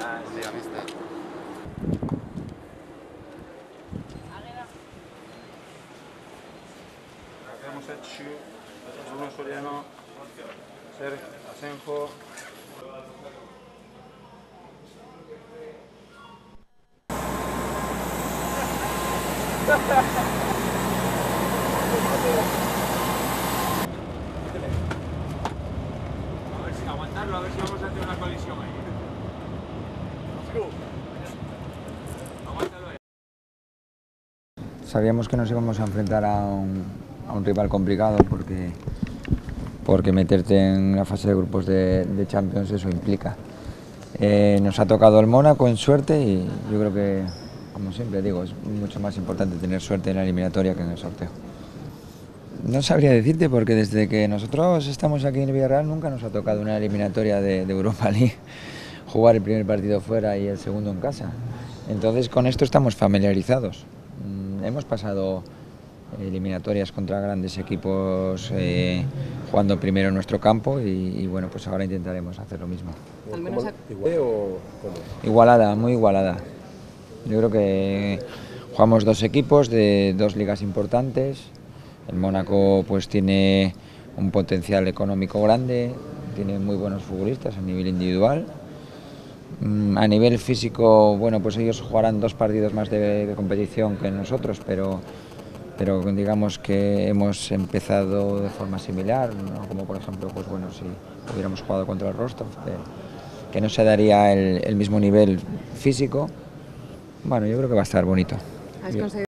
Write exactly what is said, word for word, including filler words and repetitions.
días. Buen día, mister. Hemos hecho Bruno Soriano, Sergio Asenjo. A ver si aguantarlo, a ver si vamos a hacer una colisión ahí. Aguántalo ahí. Sabíamos que nos íbamos a enfrentar a un, a un rival complicado porque, porque meterte en la fase de grupos de, de Champions eso implica. Eh, nos ha tocado el Mónaco en suerte y yo creo que, como siempre digo, es mucho más importante tener suerte en la eliminatoria que en el sorteo. No sabría decirte porque desde que nosotros estamos aquí en Villarreal nunca nos ha tocado una eliminatoria de, de Europa League, jugar el primer partido fuera y el segundo en casa. Entonces con esto estamos familiarizados. Mm, hemos pasado eliminatorias contra grandes equipos eh, jugando primero en nuestro campo y, y bueno, pues ahora intentaremos hacer lo mismo. Al menos a... ¿Igual o cómo? Igualada, muy igualada. Yo creo que jugamos dos equipos de dos ligas importantes. El Mónaco pues tiene un potencial económico grande, tiene muy buenos futbolistas a nivel individual. A nivel físico, bueno, pues ellos jugarán dos partidos más de, de competición que nosotros, pero, pero digamos que hemos empezado de forma similar, ¿no? Como por ejemplo, pues bueno, si hubiéramos jugado contra el Rostov, que, que no se daría el, el mismo nivel físico. Bueno, yo creo que va a estar bonito. ¿Has conseguido